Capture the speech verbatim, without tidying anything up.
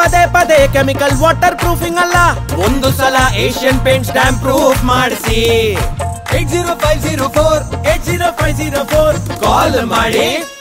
ಪದೇ ಪದೇ chemical water proofing ಅಲ್ಲ, ಒಂದು ಸಲ ಏಷ್ಯನ್ ಪೇಂಟ್ ಸ್ಟಾಂಪ್ ಪ್ರೂಫ್ ಮಾಡಿಸಿ. Eight zero five zero four eight zero five zero four call ಮಾಡಿ.